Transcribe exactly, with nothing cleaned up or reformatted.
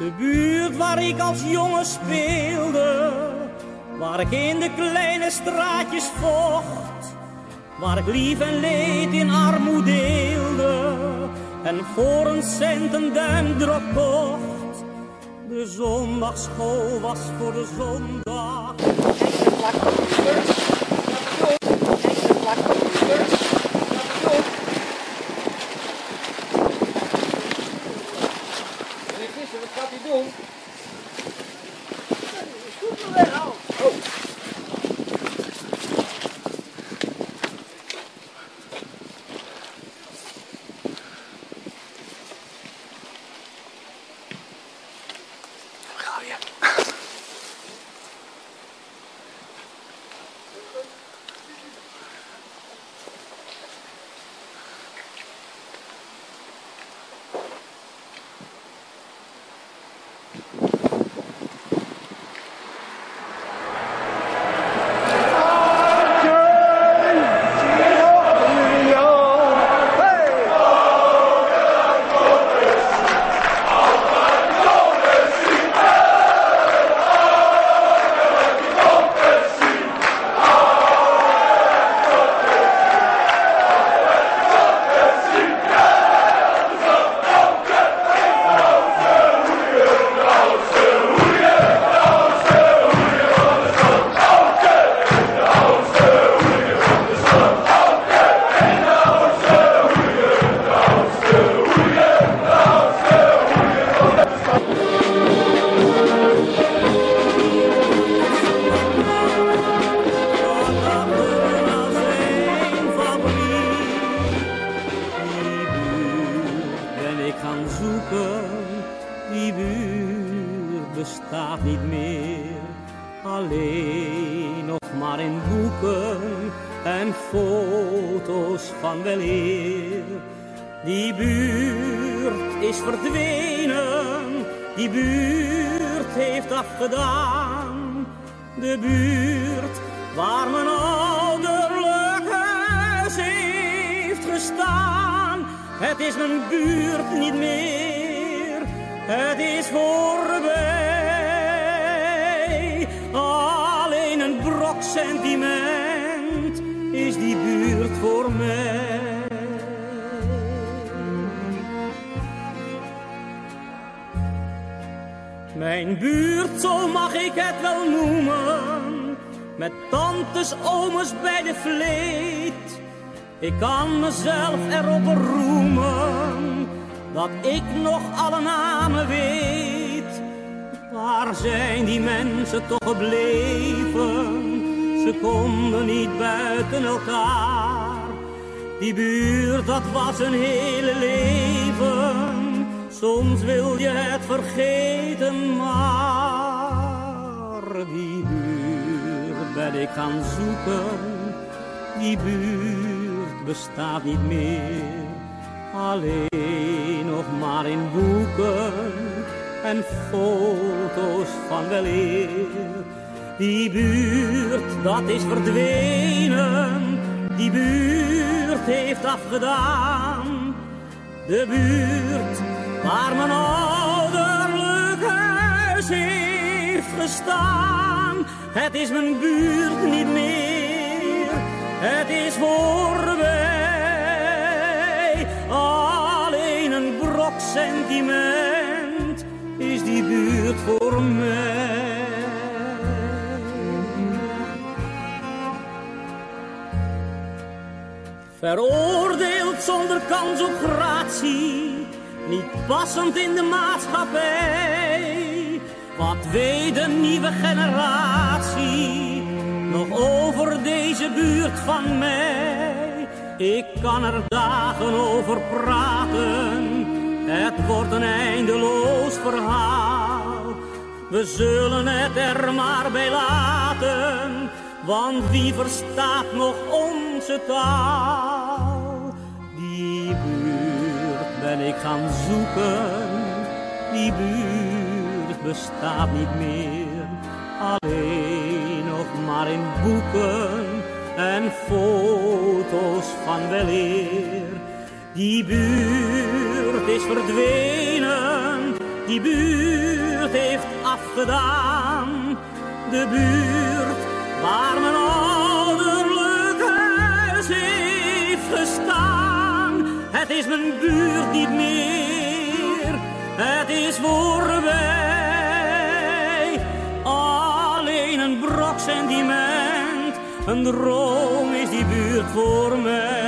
De buurt waar ik als jongen speelde, waar ik in de kleine straatjes vocht, waar ik lief en leed in armoede deelde en voor een cent een duimdrop kocht. De zondagschool was voor de zondag. Wat gaat hij doen? Goed me weg, al. Oh. Ga je? Die buurt bestaat niet meer, alleen nog maar in boeken en foto's van weleer. Die buurt is verdwenen, die buurt heeft afgedaan. De buurt waar mijn ouderlijk huis heeft gestaan. Het is mijn buurt niet meer, het is voorbij. Alleen een brok sentiment is die buurt voor mij. Mijn buurt, zo mag ik het wel noemen, met tantes, ooms bij de vleet. Ik kan mezelf erop roemen dat ik nog alle namen weet. Waar zijn die mensen toch gebleven? Ze konden niet buiten elkaar. Die buurt, dat was een hele leven. Soms wil je het vergeten, maar die buurt ben ik gaan zoeken. Die buurt bestaat niet meer, alleen nog maar in boeken en foto's van weleer. Die buurt, dat is verdwenen, die buurt heeft afgedaan. De buurt waar mijn ouderlijk huis heeft gestaan. Het is mijn buurt niet meer, het is voorbij. Alleen een brok sentiment is die buurt voor mij. Veroordeeld zonder kans op gratie, niet passend in de maatschappij. Wat weet de nieuwe generatie nog over deze buurt van mij? Ik kan er dagen over praten, het wordt een eindeloos verhaal. We zullen het er maar bij laten, want wie verstaat nog onze taal? Die buurt ben ik gaan zoeken, die buurt bestaat niet meer, alleen nog maar in boeken en foto's van weleer. Die buurt is verdwenen, die buurt heeft afgedaan. De buurt waar mijn ouderlijk huis heeft gestaan. Het is mijn buurt niet meer, het is voorbij. Alleen een brok sentiment, een droom is die buurt voor mij.